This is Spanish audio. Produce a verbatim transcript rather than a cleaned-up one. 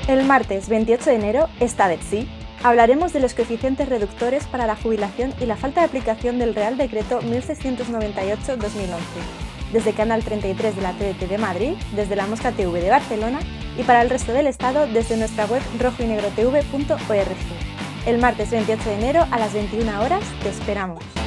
El martes veintiocho de enero está de sí. Hablaremos de los coeficientes reductores para la jubilación y la falta de aplicación del Real Decreto mil seiscientos noventa y ocho barra dos mil once, desde Canal treinta y tres de la T D T de Madrid, desde la Mosca T V de Barcelona y para el resto del Estado desde nuestra web rojo y negro t v punto org. El martes veintiocho de enero a las veintiuna horas te esperamos.